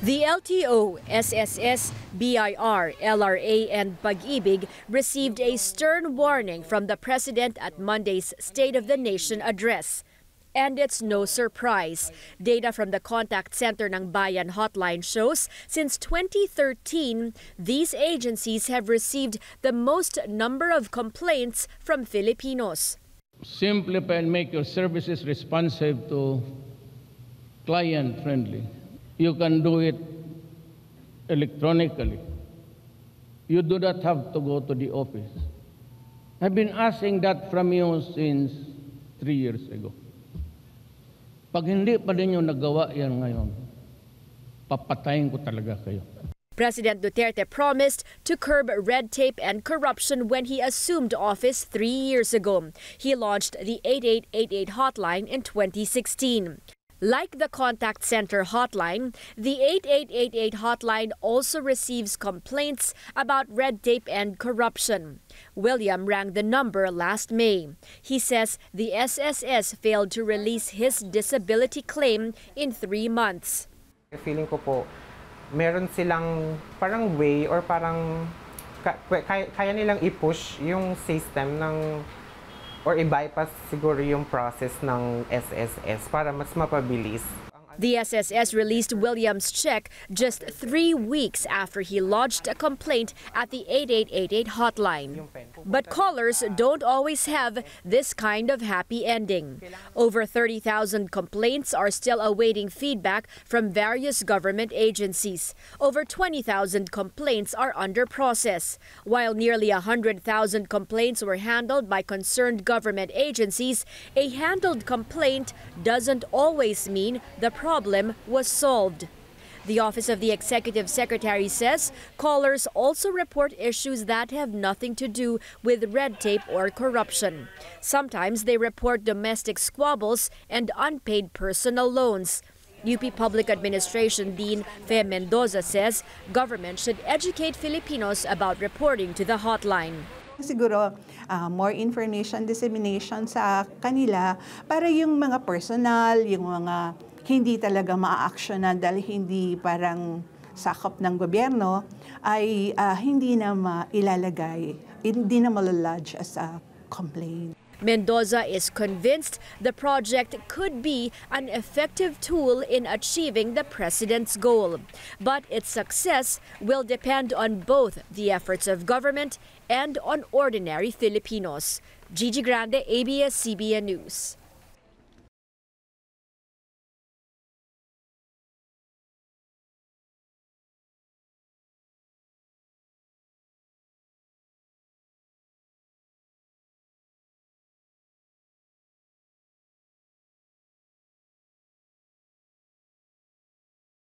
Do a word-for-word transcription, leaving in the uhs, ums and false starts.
The L T O, S S S, B I R, L R A, and Pag-ibig received a stern warning from the President at Monday's State of the Nation address. And it's no surprise. Data from the contact center ng Bayan hotline shows since twenty thirteen, these agencies have received the most number of complaints from Filipinos. Simplify and make your services responsive to client-friendly. You can do it electronically. You do not have to go to the office. I've been asking that from you since three years ago. Pag hindi pa din yung nagawa yan ngayon, papatayin ko talaga kayo. President Duterte promised to curb red tape and corruption when he assumed office three years ago. He launched the eight eight eight eight hotline in twenty sixteen. Like the contact center hotline, the eight eight eight eight hotline also receives complaints about red tape and corruption. William rang the number last May. He says the S S S failed to release his disability claim in three months. Feeling ko po, meron silang parang way or parang kaya, kaya nilang i-push yung system ng or i-bypass siguro yung process ng S S S para mas mapabilis. The S S S released William's check just three weeks after he lodged a complaint at the eight eight eight eight hotline. But callers don't always have this kind of happy ending. Over thirty thousand complaints are still awaiting feedback from various government agencies. Over twenty thousand complaints are under process, while nearly one hundred thousand complaints were handled by concerned government agencies. A handled complaint doesn't always mean the problem was solved. The Office of the Executive Secretary says callers also report issues that have nothing to do with red tape or corruption. Sometimes they report domestic squabbles and unpaid personal loans. U P Public Administration Dean Fe Mendoza says government should educate Filipinos about reporting to the hotline. Siguro uh, more information dissemination sa kanila para yung mga personal, yung mga hindi talaga maa-actionan dahil hindi parang sakop ng gobyerno ay uh, hindi na mailalagay, hindi na malalodge as a complaint. Mendoza is convinced the project could be an effective tool in achieving the president's goal. But its success will depend on both the efforts of government and on ordinary Filipinos. Gigi Grande, A B S C B N News.